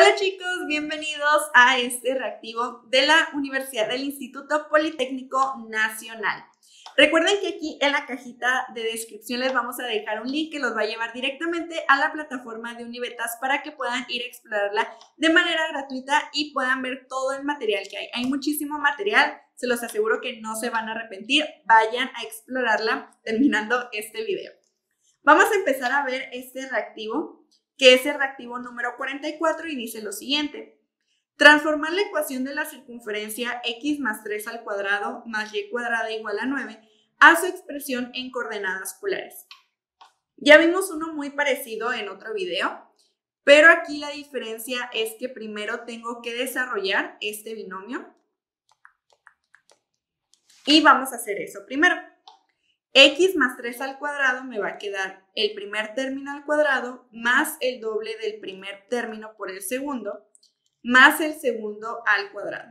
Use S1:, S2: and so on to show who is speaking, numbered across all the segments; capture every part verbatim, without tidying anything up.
S1: Hola chicos, bienvenidos a este reactivo de la Universidad del Instituto Politécnico Nacional. Recuerden que aquí en la cajita de descripción les vamos a dejar un link que los va a llevar directamente a la plataforma de Univetas para que puedan ir a explorarla de manera gratuita y puedan ver todo el material que hay. Hay muchísimo material, se los aseguro que no se van a arrepentir. Vayan a explorarla terminando este video. Vamos a empezar a ver este reactivo, que es el reactivo número cuarenta y cuatro y dice lo siguiente. Transformar la ecuación de la circunferencia x más tres al cuadrado más y cuadrada igual a nueve a su expresión en coordenadas polares. Ya vimos uno muy parecido en otro video, pero aquí la diferencia es que primero tengo que desarrollar este binomio y vamos a hacer eso primero. X más tres al cuadrado me va a quedar el primer término al cuadrado más el doble del primer término por el segundo más el segundo al cuadrado.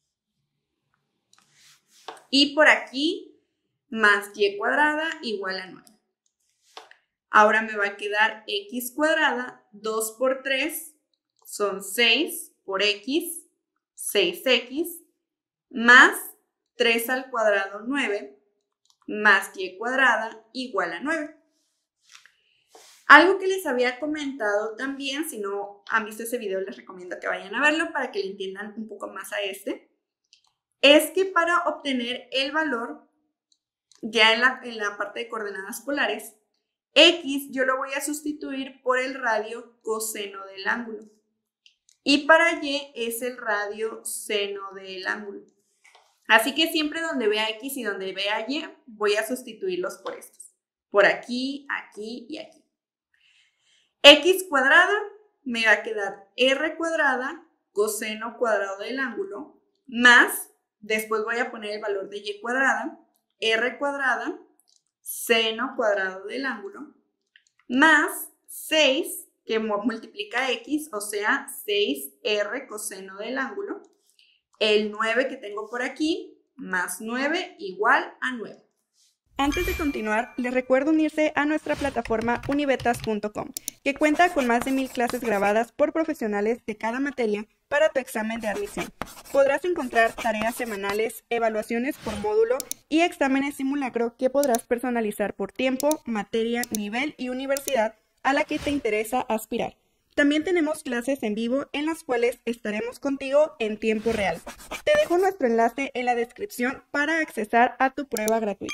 S1: Y por aquí más y cuadrada igual a nueve. Ahora me va a quedar x cuadrada, dos por tres son seis por x, seis x, más tres al cuadrado, nueve, más y cuadrada igual a nueve. Algo que les había comentado también, si no han visto ese video, les recomiendo que vayan a verlo para que le entiendan un poco más a este, es que para obtener el valor, ya en la, en la parte de coordenadas polares, x yo lo voy a sustituir por el radio coseno del ángulo. Y para y es el radio seno del ángulo. Así que siempre donde vea x y donde vea y, voy a sustituirlos por estos. Por aquí, aquí y aquí. X cuadrada me va a quedar r cuadrada coseno cuadrado del ángulo más, después voy a poner el valor de y cuadrada, r cuadrada seno cuadrado del ángulo más seis que multiplica x, o sea, seis r coseno del ángulo, el nueve que tengo por aquí más nueve igual a nueve.
S2: Antes de continuar, les recuerdo unirse a nuestra plataforma univetas punto com, que cuenta con más de mil clases grabadas por profesionales de cada materia para tu examen de admisión. Podrás encontrar tareas semanales, evaluaciones por módulo y exámenes simulacro que podrás personalizar por tiempo, materia, nivel y universidad a la que te interesa aspirar. También tenemos clases en vivo en las cuales estaremos contigo en tiempo real. Te dejo nuestro enlace en la descripción para accesar a tu prueba gratuita.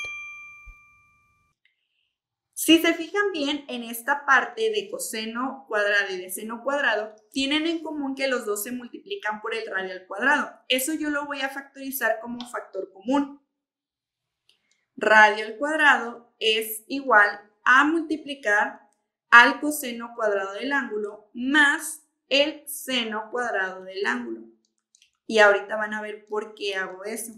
S1: Si se fijan bien en esta parte de coseno cuadrado y de seno cuadrado, tienen en común que los dos se multiplican por el radio al cuadrado. Eso yo lo voy a factorizar como factor común. Radio al cuadrado es igual a multiplicar al coseno cuadrado del ángulo más el seno cuadrado del ángulo. Y ahorita van a ver por qué hago eso.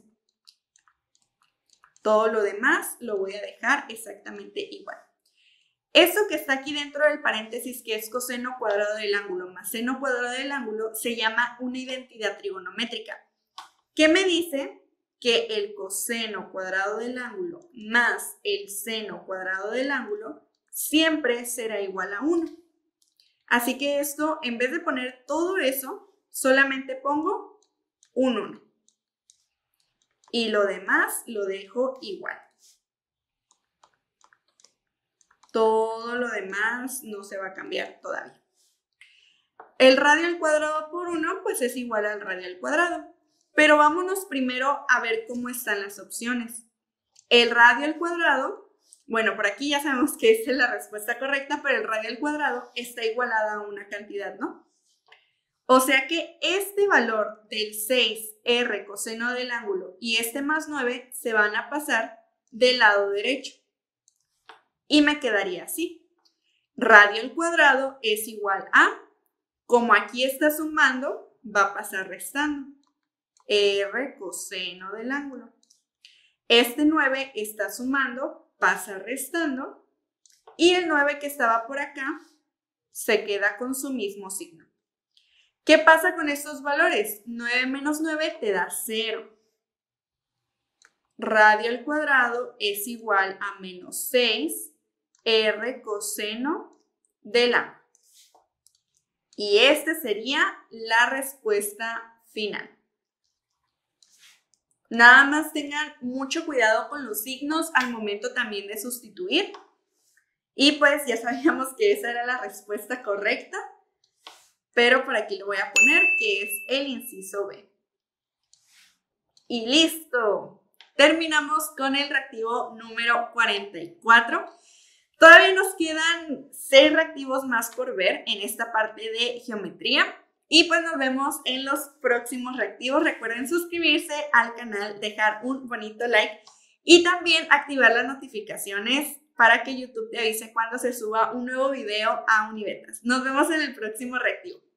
S1: Todo lo demás lo voy a dejar exactamente igual. Eso que está aquí dentro del paréntesis, que es coseno cuadrado del ángulo más seno cuadrado del ángulo, se llama una identidad trigonométrica. ¿Qué me dice? Que el coseno cuadrado del ángulo más el seno cuadrado del ángulo siempre será igual a uno. Así que esto, en vez de poner todo eso, solamente pongo un uno. Y lo demás lo dejo igual. Todo lo demás no se va a cambiar todavía. El radio al cuadrado por uno, pues es igual al radio al cuadrado. Pero vámonos primero a ver cómo están las opciones. El radio al cuadrado, bueno, por aquí ya sabemos que esa es la respuesta correcta, pero el radio al cuadrado está igualada a una cantidad, ¿no? O sea que este valor del seis r coseno del ángulo y este más nueve se van a pasar del lado derecho. Y me quedaría así. Radio al cuadrado es igual a, como aquí está sumando, va a pasar restando. R coseno del ángulo. Este nueve está sumando, pasa restando. Y el nueve que estaba por acá se queda con su mismo signo. ¿Qué pasa con estos valores? nueve menos nueve te da cero. Radio al cuadrado es igual a menos seis r coseno del ángulo. Y esta sería la respuesta final. Nada más tengan mucho cuidado con los signos al momento también de sustituir. Y pues ya sabíamos que esa era la respuesta correcta, pero por aquí lo voy a poner, que es el inciso B. Y listo. Terminamos con el reactivo número cuarenta y cuatro. Todavía nos quedan seis reactivos más por ver en esta parte de geometría. Y pues nos vemos en los próximos reactivos. Recuerden suscribirse al canal, dejar un bonito like y también activar las notificaciones para que YouTube te avise cuando se suba un nuevo video a Univetas. Nos vemos en el próximo reactivo.